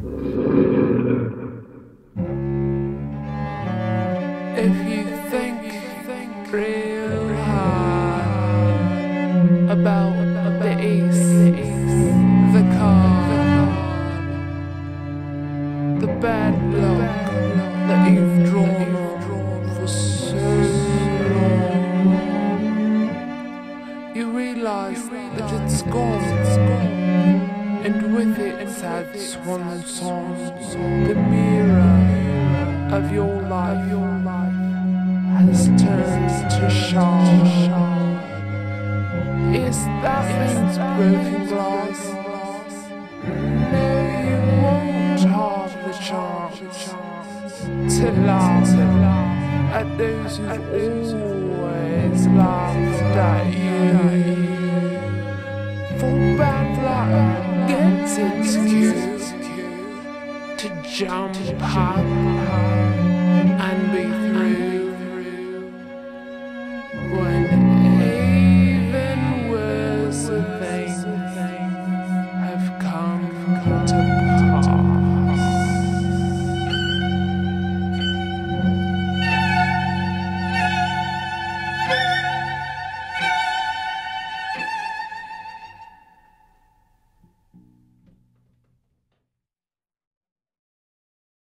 If you think real hard about the ace, the card, the bad luck that you've drawn for so long, you realize that it's gone, and with it sad swan song, the mirror of your life has turned to shine. Is that means broken glass? No, you won't have the chance to laugh at those who've always laughed at you. For bad luck gets its cue to jump up and be free.